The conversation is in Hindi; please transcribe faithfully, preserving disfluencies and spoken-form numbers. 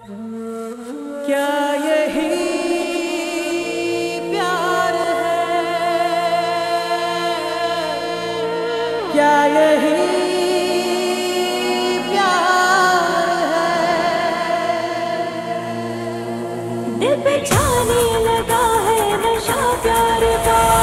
क्या यही प्यार है? क्या यही प्यार है? दिल पे छाने लगा है नशा प्यार का।